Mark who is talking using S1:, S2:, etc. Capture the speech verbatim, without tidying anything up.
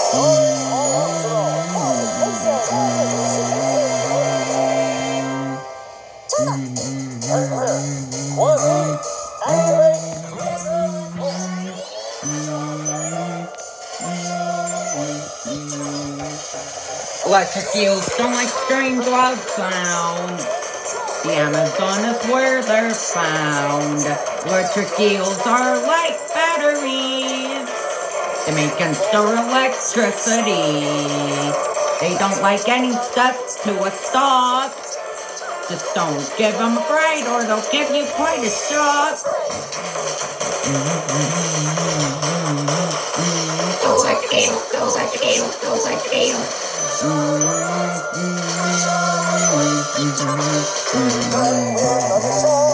S1: Electric eels don't like strange loud sounds. The Amazon is where they're found. Electric eels are like batteries. They make and store electricity. They don't like any steps to a stop. Just don't give them a fright or they'll give you quite a shock.
S2: Goes like the eel, goes like the eel, goes like the eel.
S1: Mm-hmm.